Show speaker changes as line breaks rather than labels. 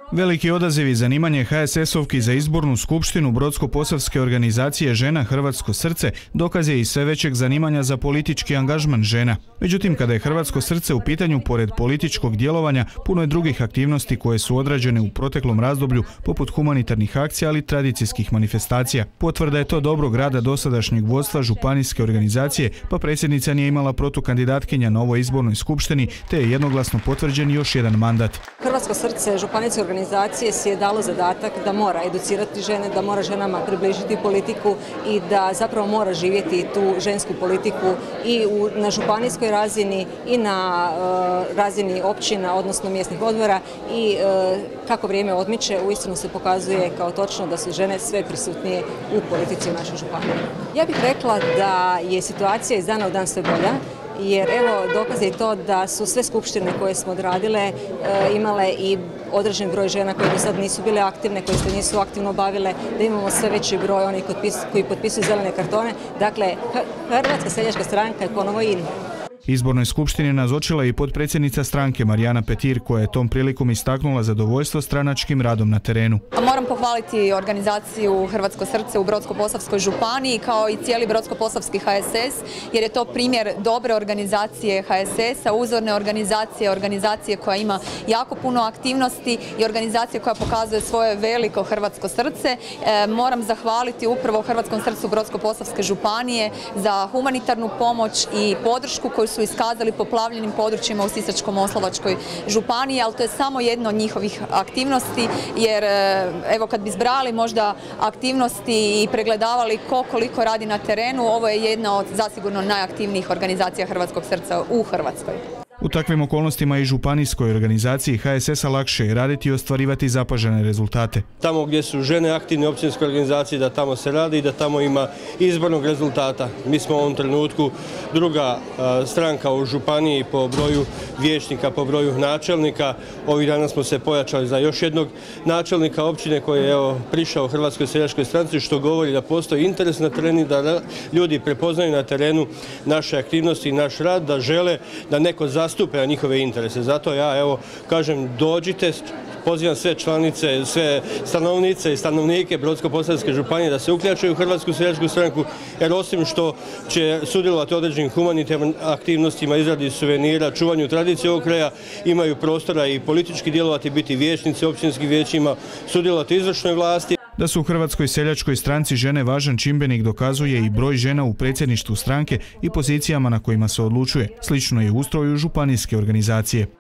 Veliki odaziv i zanimanje HSS-ovki za izbornu skupštinu Brodsko-posavske organizacije Žena Hrvatsko srce dokaz je i sve većeg zanimanja za politički angažman žena. Međutim, kada je Hrvatsko srce u pitanju, pored političkog djelovanja, puno je drugih aktivnosti koje su odrađene u proteklom razdoblju, poput humanitarnih akcija, ali i tradicijskih manifestacija. Potvrda je to dobrog rada dosadašnjeg vodstva županijske organizacije, pa predsjednica nije imala protukandidatkinja na ovoj izbornoj skupštini, te je jednoglasno potvrđen još jedan mandat.
Hrvatsko srce županijske organizacije si je dalo zadatak da mora educirati žene, da mora ženama približiti politiku i da zapravo mora živjeti tu žensku politiku i na županijskoj razini i na razini općina, odnosno mjesnih odbora, i kako vrijeme odmiče, uistinu se pokazuje kao točno da su žene sve prisutnije u politici u našoj županiji. Ja bih rekla da je situacija iz dana u dan sve bolja, jer evo dokaz je i to da su sve skupštine koje smo odradile imale i određen broj žena koje do sad nisu bile aktivne, koje se nisu aktivno bavile, da imamo sve veći broj onih koji potpisuju zelene kartone. Dakle, Hrvatska seljačka stranka je ponovo in.
Izbornoj skupštini nazočila i potpredsjednica stranke Marijana Petir, koja je tom prilikom istaknula zadovoljstvo stranačkim radom na terenu.
Moram pohvaliti organizaciju Hrvatsko srce u Brodsko-posavskoj županiji kao i cijeli Brodsko-posavski HSS, jer je to primjer dobre organizacije HSS-a, uzorne organizacije koja ima jako puno aktivnosti i organizacije koja pokazuje svoje veliko hrvatsko srce. Moram zahvaliti upravo Hrvatskom srcu Brodsko-posavske županije za humanitarnu pomoć i podršku koju su iskazali poplavljenim područjima u Sisačko-moslavačkoj županiji, ali to je samo jedno od njihovih aktivnosti, jer evo kad bi zbrali možda aktivnosti i pregledavali koliko radi na terenu, ovo je jedna od zasigurno najaktivnijih organizacija Hrvatskog srca u Hrvatskoj.
U takvim okolnostima i županijskoj organizaciji HSS-a lakše je raditi i ostvarivati zapažene rezultate.
Tamo gdje su žene aktivne općinske organizacije, da tamo se radi i da tamo ima izbornog rezultata. Mi smo u ovom trenutku druga stranka u županiji po broju vijećnika, po broju načelnika. Ovih dana smo se pojačali za još jednog načelnika općine koji je prišao u Hrvatskoj seljačkoj stranci, što govori da postoji interes na terenu, da ljudi prepoznaju na terenu naše aktivnosti i naš rad, da žele da neko zastupe njihove interese. Zato ja kažem, dođite, pozivam sve članice, sve stanovnice i stanovnike Brodsko-posavske županije da se uključuju u Hrvatsku seljačku stranku, jer osim što će sudjelovati u određenim humanitarnim aktivnostima, izradi suvenira, čuvanju tradicije ovog kraja, imaju prostora i politički djelovati, biti vijećnici općinskim vijećima, sudjelovati u izvršnoj vlasti.
Da su u Hrvatskoj seljačkoj stranci žene važan čimbenik dokazuje i broj žena u predsjedništvu stranke i pozicijama na kojima se odlučuje. Slično je u ustroju županijske organizacije.